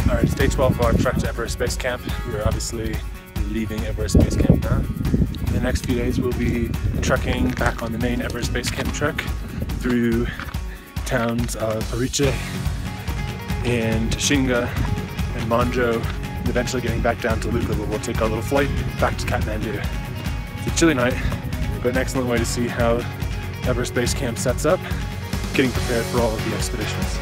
Alright, it's day 12 of our trek to Everest Base Camp. We are obviously leaving Everest Base Camp now. In the next few days we'll be trekking back on the main Everest Base Camp trek through towns of Periche and Shinga and Manjo, and eventually getting back down to Luka, where we'll take our little flight back to Kathmandu. It's a chilly night, but an excellent way to see how Everest Base Camp sets up, getting prepared for all of the expeditions.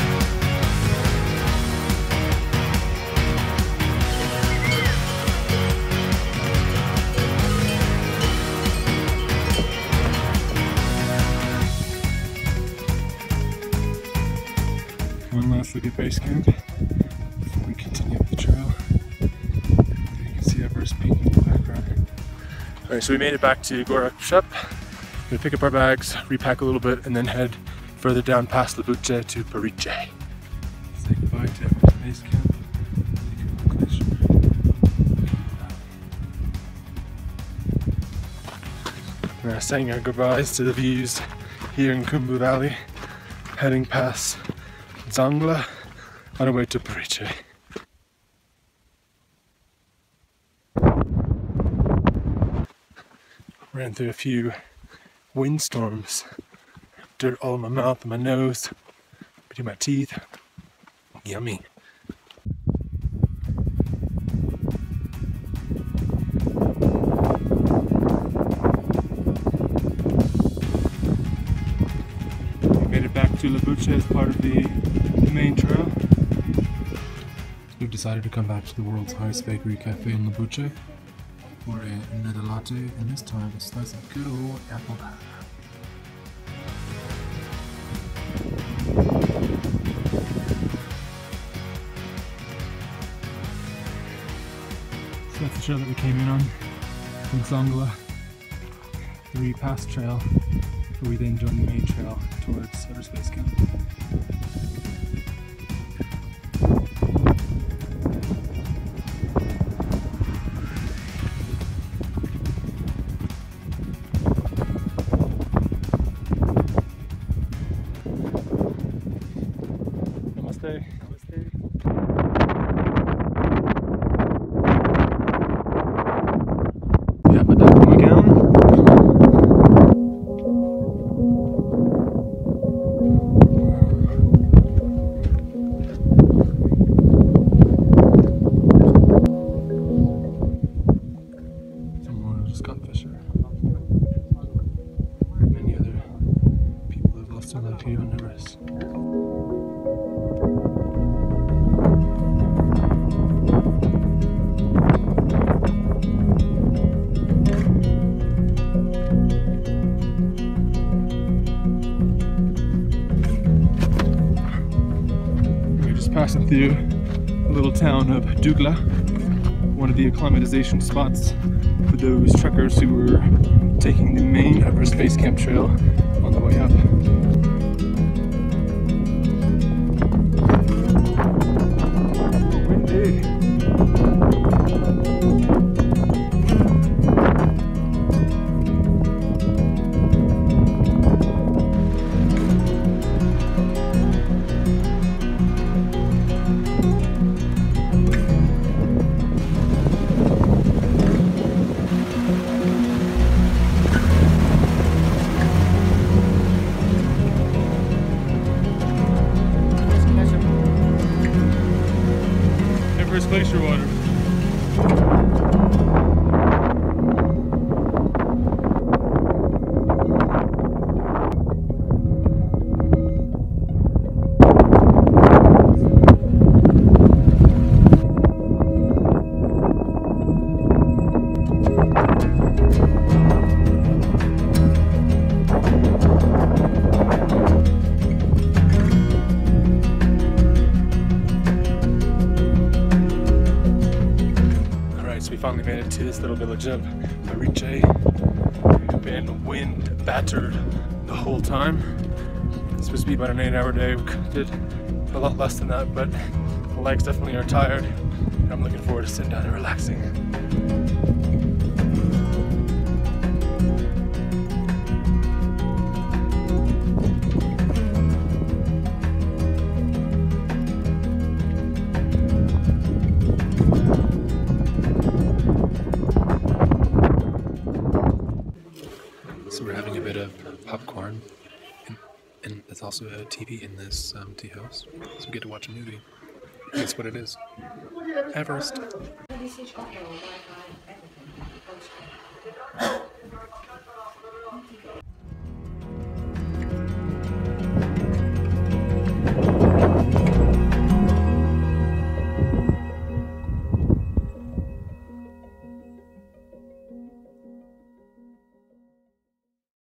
One last look at base camp before we continue up the trail. You can see Everest peak in the background. Alright, so we made it back to Gorakshep. We're gonna pick up our bags, repack a little bit, and then head further down past Labuche to Periche. Say goodbye to Everest Base Camp. We're saying our goodbyes to the views here in Khumbu Valley, heading past Zangla on our way to Periche. Ran through a few windstorms, dirt all in my mouth and my nose, between my teeth. Yummy. We made it back to Labuche as part of the main trail. We've decided to come back to the world's highest bakery cafe in Labuche for another latte, and this time a slice of good old apple pie. So that's the trail that we came in on from Zangla, the repass trail, where we then joined the main trail towards Everest Base Camp. Namaste. Ja, bedankt me again. Many other people have lost their life here on Everest. We're just passing through the little town of Dugla, one of the acclimatization spots for those trekkers who were taking the main Everest Base Camp trail on the way up. Windy. Everest glacier water. Finally made it to this little village of Periche. We've been wind battered the whole time. It's supposed to be about an 8-hour day. We did a lot less than that, but the legs definitely are tired. And I'm looking forward to sitting down and relaxing. popcorn, and there's also a TV in this tea house, so we get to watch a movie. Guess what it is? Everest.